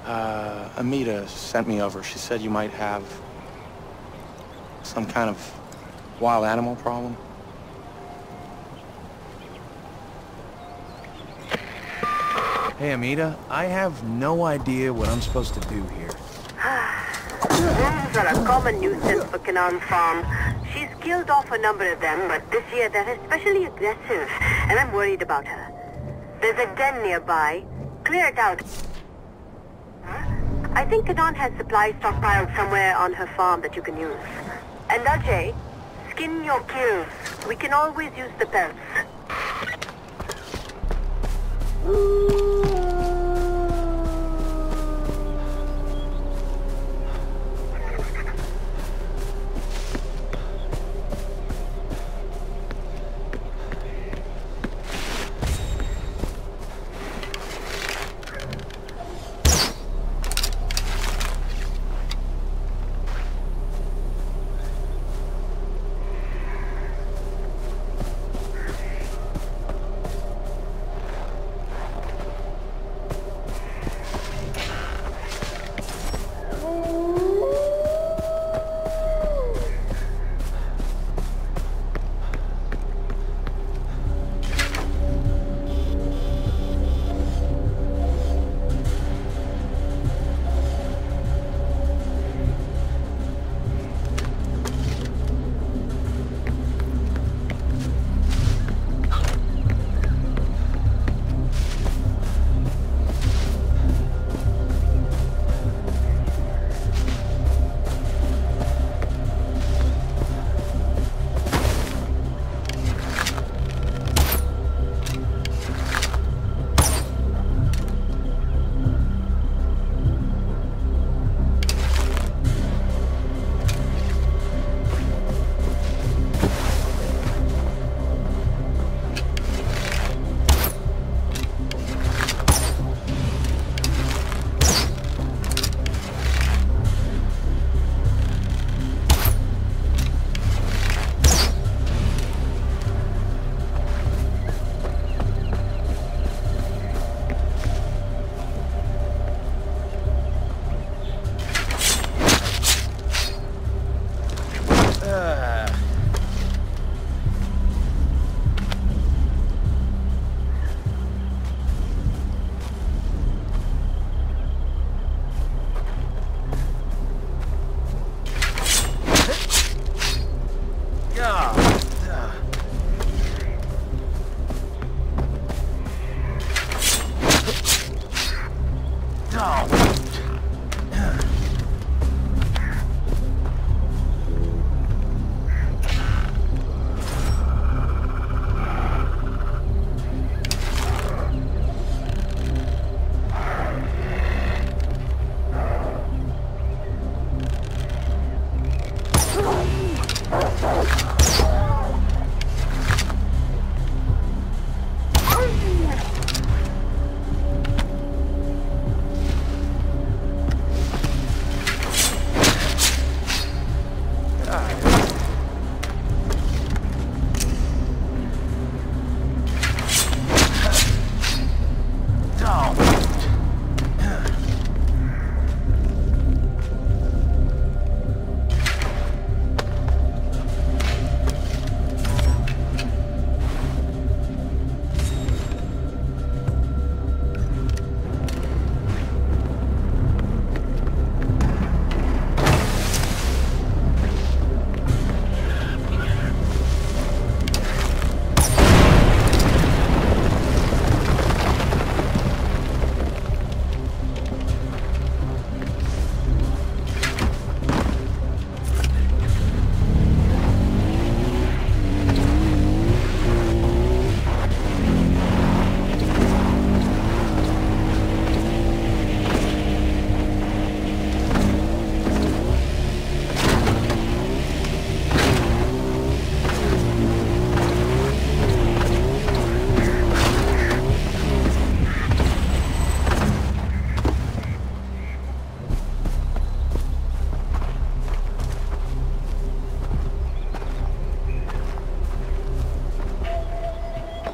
Amita sent me over. She said you might have some kind of wild animal problem. Hey, Amita, I have no idea what I'm supposed to do here. Wolves are a common nuisance for Canaan Farm. She's killed off a number of them, but this year they're especially aggressive, and I'm worried about her. There's a den nearby. Clear it out. I think Canaan has supplies stockpiled somewhere on her farm that you can use. And Ajay, skin your kills. We can always use the pelts.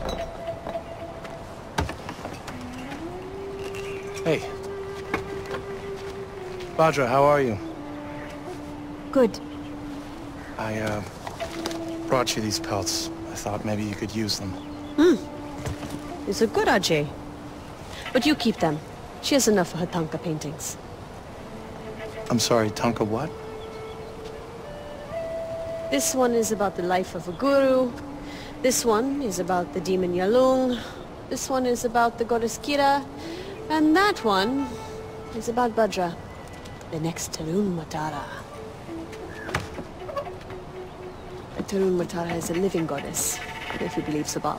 Hey, Bhadra, how are you? Good. I, brought you these pelts. I thought maybe you could use them. These are good, Ajay. But you keep them. She has enough for her Tanka paintings. I'm sorry, Tanka what? This one is about the life of a guru. This one is about the demon Yalung. This one is about the goddess Kira. And that one is about Bhadra, the next Tarun Matara. The Tarun Matara is a living goddess, if you believe Sabal.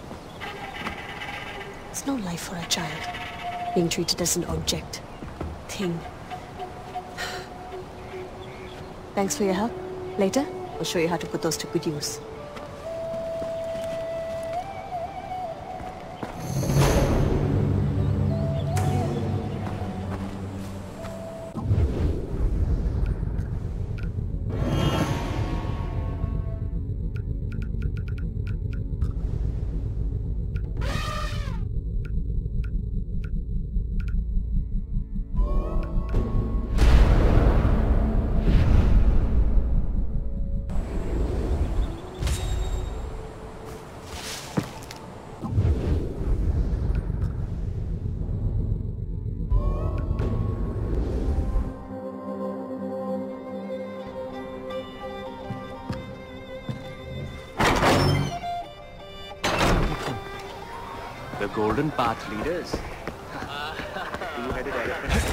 It's no life for a child, being treated as an object, thing. Thanks for your help. Later, I'll show you how to put those to good use. The Golden Path leaders. Two-headed elephant.